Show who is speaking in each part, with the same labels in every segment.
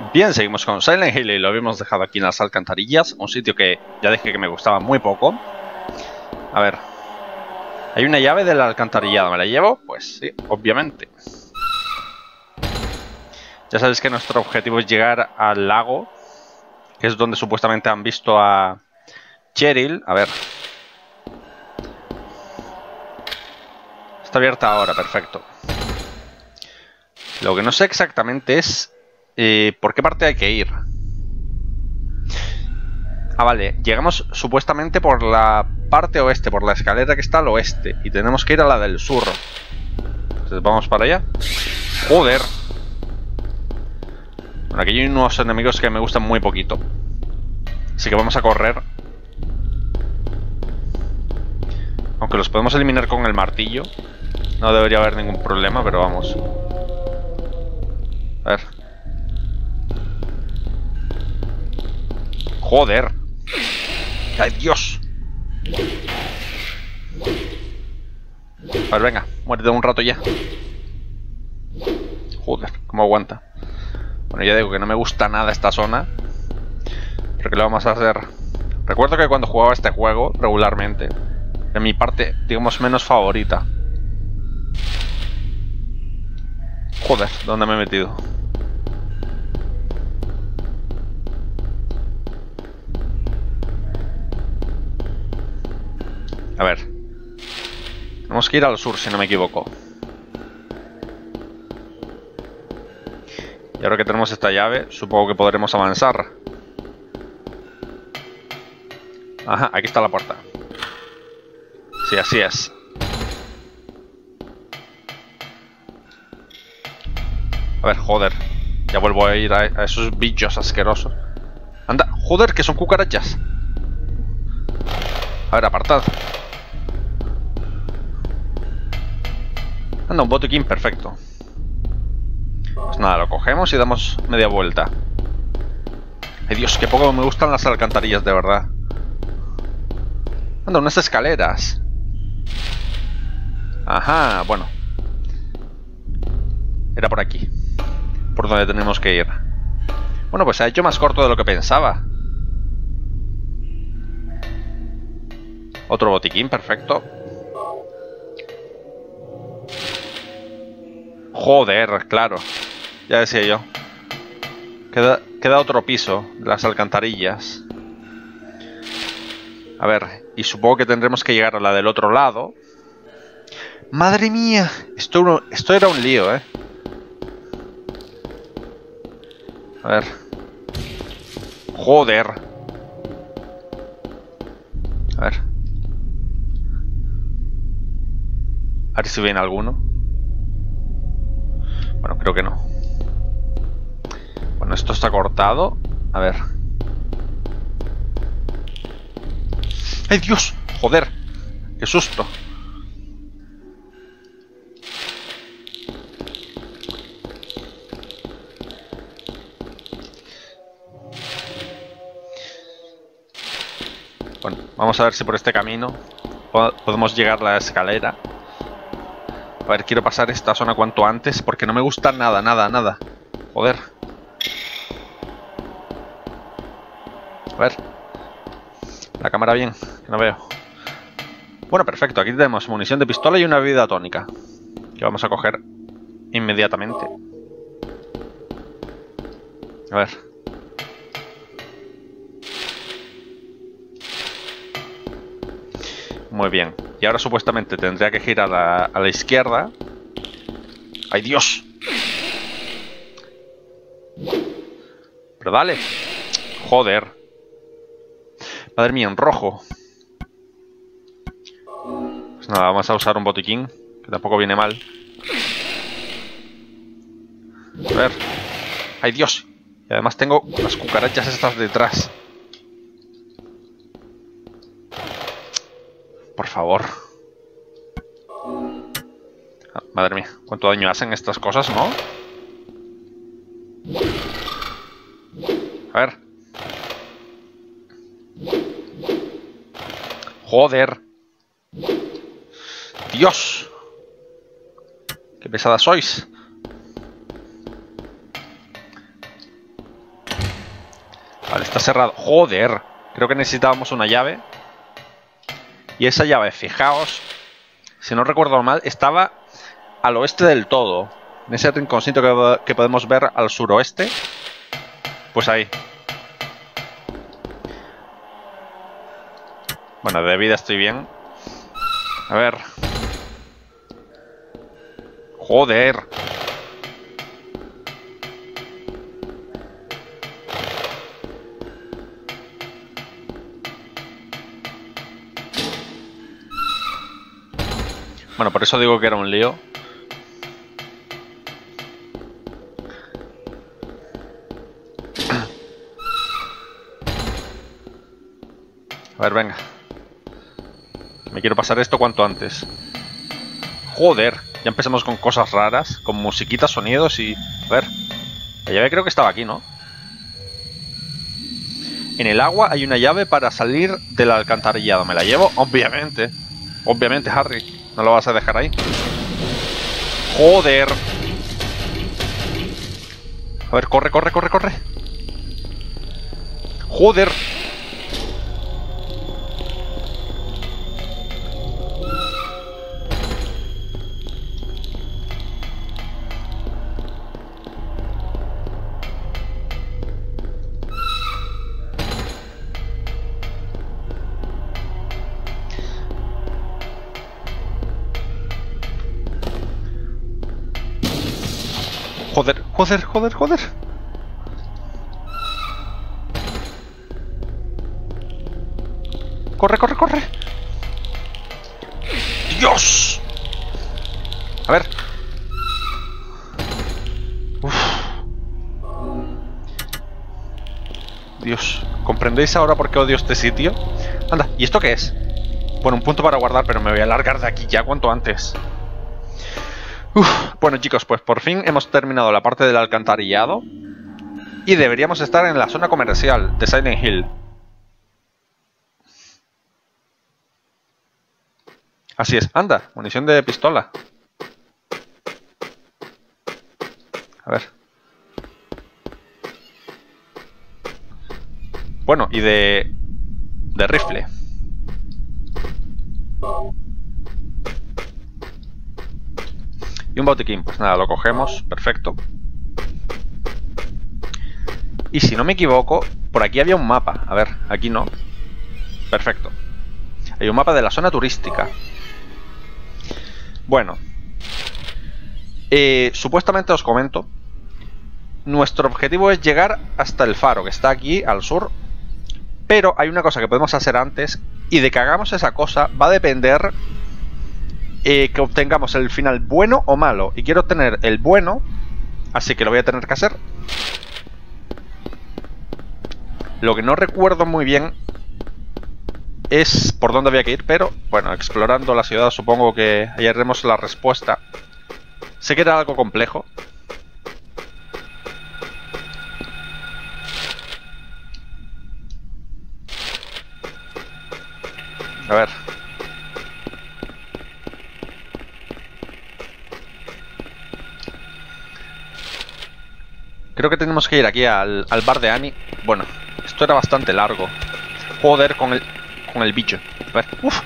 Speaker 1: Bien, seguimos con Silent Hill y lo habíamos dejado aquí en las alcantarillas, un sitio que ya dije que me gustaba muy poco. A ver, hay una llave de la alcantarillada, ¿me la llevo? Pues sí, obviamente. Ya sabéis que nuestro objetivo es llegar al lago, que es donde supuestamente han visto a Cheryl. A ver. Está abierta ahora, perfecto. Lo que no sé exactamente es por qué parte hay que ir. Ah, vale, llegamos supuestamente por la parte oeste, por la escalera que está al oeste. Y tenemos que ir a la del sur. Entonces vamos para allá. ¡Joder! Bueno, aquí hay unos enemigos que me gustan muy poquito. Así que vamos a correr. Aunque los podemos eliminar con el martillo. No debería haber ningún problema, pero vamos. A ver. ¡Joder! ¡Ay, Dios! A ver, venga, muérete un rato ya. Joder, cómo aguanta. Bueno, ya digo que no me gusta nada esta zona. Pero que lo vamos a hacer. Recuerdo que cuando jugaba este juego regularmente, era mi parte, digamos, menos favorita. Joder, ¿dónde me he metido? A ver. Tenemos que ir al sur, si no me equivoco. Y ahora que tenemos esta llave, supongo que podremos avanzar. Ajá, aquí está la puerta. Sí, así es. A ver, joder. Ya vuelvo a ir a esos bichos asquerosos. Anda, joder, que son cucarachas. A ver, apartad. Anda, un botiquín, perfecto. Pues nada, lo cogemos y damos media vuelta. Ay, Dios, qué poco me gustan las alcantarillas, de verdad. Anda, unas escaleras. Ajá, bueno. Era por aquí. Por donde tenemos que ir. Bueno, pues se ha hecho más corto de lo que pensaba. Otro botiquín, perfecto. Joder, claro. Ya decía yo. Queda otro piso de las alcantarillas. A ver, y supongo que tendremos que llegar a la del otro lado. ¡Madre mía! Esto era un lío, ¿eh? A ver. ¡Joder! A ver. A ver si viene alguno. Bueno, creo que no. Bueno, esto está cortado. A ver. ¡Ay, Dios! ¡Joder! ¡Qué susto! Bueno, vamos a ver si por este camino podemos llegar a la escalera. A ver, quiero pasar esta zona cuanto antes porque no me gusta nada, nada, nada. Joder. A ver. La cámara bien, que no veo. Bueno, perfecto. Aquí tenemos munición de pistola y una bebida tónica, que vamos a coger inmediatamente. A ver. Muy bien. Y ahora supuestamente tendría que girar a la izquierda. ¡Ay, Dios! Pero dale. Joder. Madre mía, en rojo. Pues nada, vamos a usar un botiquín, que tampoco viene mal. A ver. ¡Ay, Dios! Y además tengo las cucarachas estas detrás. Por favor. Ah, madre mía, cuánto daño hacen estas cosas, ¿no? A ver. Joder. Dios. Qué pesadas sois. Vale, está cerrado. ¡Joder! Creo que necesitábamos una llave. Y esa llave, fijaos, si no recuerdo mal, estaba al oeste del todo. En ese rinconcito que podemos ver al suroeste. Pues ahí. Bueno, de vida estoy bien. A ver. ¡Joder! Bueno, por eso digo que era un lío. A ver, venga. Me quiero pasar esto cuanto antes. Joder, ya empezamos con cosas raras, con musiquitas, sonidos y... A ver, la llave creo que estaba aquí, ¿no? En el agua hay una llave para salir del alcantarillado. ¿Me la llevo? Obviamente. Obviamente, Harry. No lo vas a dejar ahí. Joder. A ver, corre, corre, corre, corre. Joder. Joder, joder, joder, joder. Corre, corre, corre. ¡Dios! A ver. Uf. Dios. ¿Comprendéis ahora por qué odio este sitio? Anda, ¿y esto qué es? Bueno, un punto para guardar, pero me voy a largar de aquí ya cuanto antes. Bueno, chicos, pues por fin hemos terminado la parte del alcantarillado. Y deberíamos estar en la zona comercial de Silent Hill. Así es. Anda, munición de pistola. A ver. Bueno, y de rifle. Y un botiquín. Pues nada, lo cogemos. Perfecto. Y si no me equivoco, por aquí había un mapa. A ver, aquí no. Perfecto. Hay un mapa de la zona turística. Bueno. Supuestamente os comento. Nuestro objetivo es llegar hasta el faro, que está aquí al sur. Pero hay una cosa que podemos hacer antes. Y de que hagamos esa cosa va a depender que obtengamos el final bueno o malo. Y quiero obtener el bueno, así que lo voy a tener que hacer. Lo que no recuerdo muy bien es por dónde había que ir, pero bueno, explorando la ciudad supongo que hallaremos la respuesta. Sé que era algo complejo. A ver. Creo que tenemos que ir aquí al bar de Annie. Bueno, esto era bastante largo. Joder con el bicho. A ver, uff.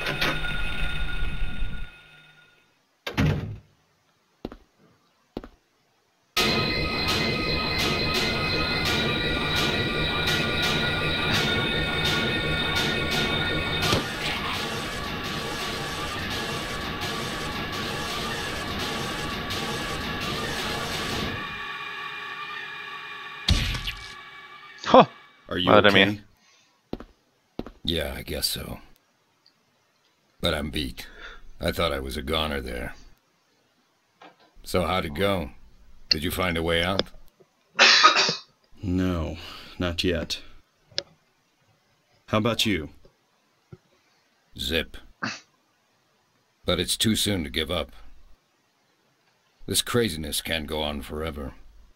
Speaker 1: Oh,
Speaker 2: Are you
Speaker 1: madre
Speaker 2: okay?
Speaker 1: mía.
Speaker 2: Yeah, I guess so. But I'm beat. I thought I was a goner there. So how'd it go? Did you find a way out?
Speaker 3: No, not yet. How about you?
Speaker 2: Zip. But it's too soon to give up. This craziness can't go on forever.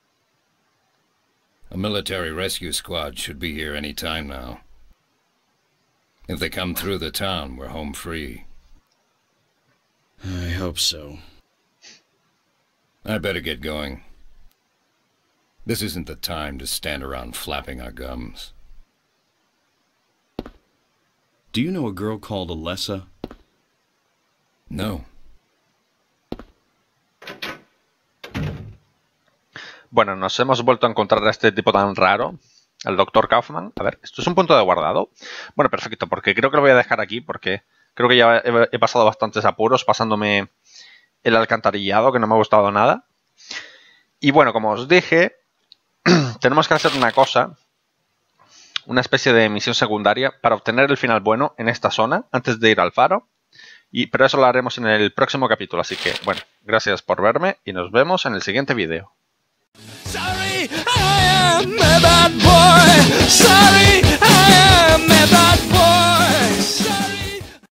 Speaker 2: A military rescue squad should be here any time now. If they come through the town, we're home free.
Speaker 3: I hope so.
Speaker 2: I better get going. This isn't the time to stand around flapping our gums.
Speaker 3: Do you know a girl called Alessa?
Speaker 2: No.
Speaker 1: Bueno, nos hemos vuelto a encontrar a este tipo tan raro, al Dr. Kaufman. A ver, ¿esto es un punto de guardado? Bueno, perfecto, porque creo que lo voy a dejar aquí, porque creo que ya he pasado bastantes apuros pasándome el alcantarillado, que no me ha gustado nada. Y bueno, como os dije, tenemos que hacer una cosa, una especie de misión secundaria para obtener el final bueno en esta zona, antes de ir al faro. Pero eso lo haremos en el próximo capítulo, así que, bueno, gracias por verme y nos vemos en el siguiente vídeo.
Speaker 4: Sorry, I am a bad boy. Sorry, I am a